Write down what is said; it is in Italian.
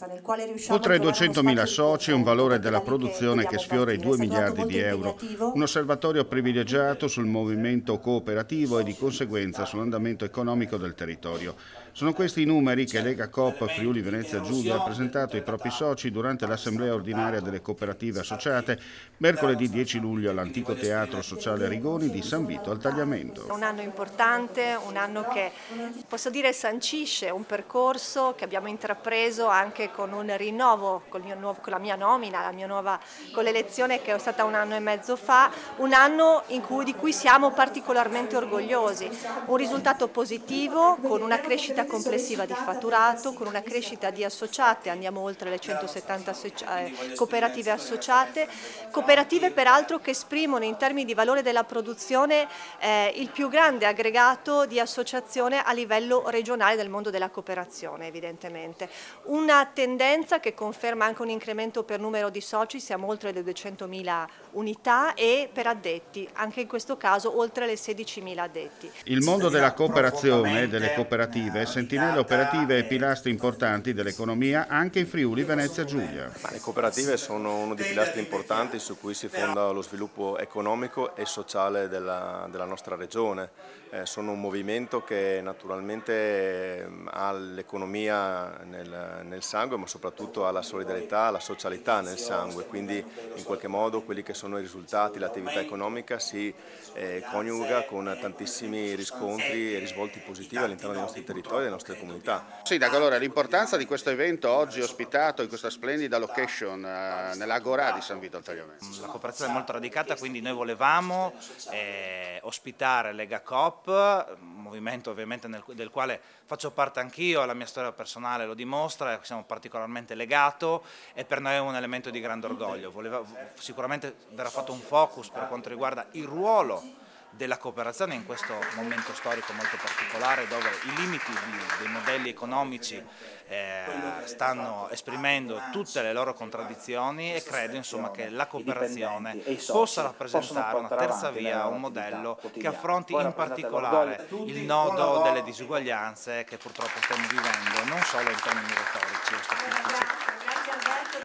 nel quale riusciamo a Oltre ai trovare uno 200.000 spazio di soci, un confronto, valore perché della da lì produzione che dobbiamo sfiora i partire. È 2 stato un anno miliardi di molto euro, impegnativo. un osservatorio privilegiato sul movimento cooperativo e di conseguenza sull'andamento economico del territorio. Sono questi i numeri che Lega Coop Friuli Venezia Giulia ha presentato ai propri soci durante l'assemblea ordinaria delle cooperative associate mercoledì 10 luglio all'antico teatro sociale Rigoni di San Vito al Tagliamento. Un anno importante, un anno che posso dire sancisce un percorso che abbiamo intrapreso anche con un rinnovo, con la mia nomina, con l'elezione che è stata un anno e mezzo fa, un anno di cui siamo particolarmente orgogliosi. Un risultato positivo con una crescita complessiva di fatturato, con una crescita di associate, andiamo oltre le 170 cooperative associate, cooperative peraltro che esprimono in termini di valore della produzione il più grande aggregato di associazione a livello regionale del mondo della cooperazione, evidentemente. Una tendenza che conferma anche un incremento per numero di soci, siamo oltre le 200.000 unità, e per addetti, anche in questo caso oltre le 16.000 addetti. Il mondo della cooperazione e delle cooperative, sentinelle operative e pilastri importanti dell'economia anche in Friuli Venezia Giulia. Le cooperative sono uno dei pilastri importanti su cui si fonda lo sviluppo economico e sociale della nostra regione. Sono un movimento che naturalmente ha l'economia nel sangue, ma soprattutto ha la solidarietà, la socialità nel sangue, quindi in qualche modo quelli che sono i risultati, l'attività economica si coniuga con tantissimi riscontri e risvolti positivi all'interno dei nostri territori e delle nostre comunità. Sindaco, allora l'importanza di questo evento oggi ospitato in questa splendida location nell'Agorà di San Vito al Tagliamento. La cooperazione è molto radicata, quindi noi volevamo ospitare Lega Coop, un movimento ovviamente del quale faccio parte anch'io, la mia storia personale lo dimostra, siamo particolarmente legato e per noi è un elemento di grande orgoglio. Sicuramente verrà fatto un focus per quanto riguarda il ruolo della cooperazione in questo momento storico molto particolare, dove i limiti dei modelli economici stanno esprimendo tutte le loro contraddizioni, e credo insomma che la cooperazione possa rappresentare una terza via, un modello che affronti in particolare il nodo delle disuguaglianze che purtroppo stiamo vivendo non solo in termini retorici o statistici,